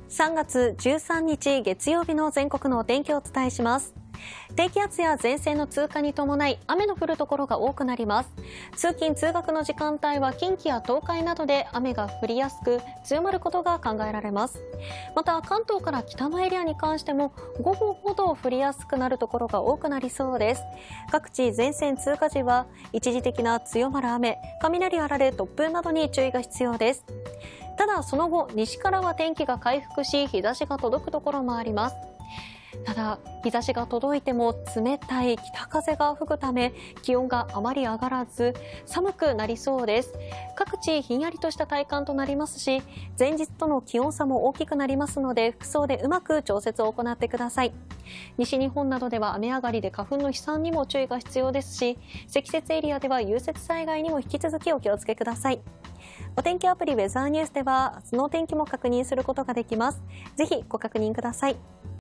3月13日月曜日の全国のお天気をお伝えします。低気圧や前線の通過に伴い雨の降るところが多くなります。通勤通学の時間帯は近畿や東海などで雨が降りやすく強まることが考えられます。また関東から北のエリアに関しても午後ほど降りやすくなるところが多くなりそうです。各地前線通過時は一時的な強まる雨、雷あられ、突風などに注意が必要です。ただその後西からは天気が回復し日差しが届くところもあります。ただ日差しが届いても冷たい北風が吹くため気温があまり上がらず寒くなりそうです。各地ひんやりとした体感となりますし、前日との気温差も大きくなりますので服装でうまく調節を行ってください。西日本などでは雨上がりで花粉の飛散にも注意が必要ですし、積雪エリアでは融雪災害にも引き続きお気をつけください。お天気アプリウェザーニュースでは明日のお天気も確認することができます。ぜひご確認ください。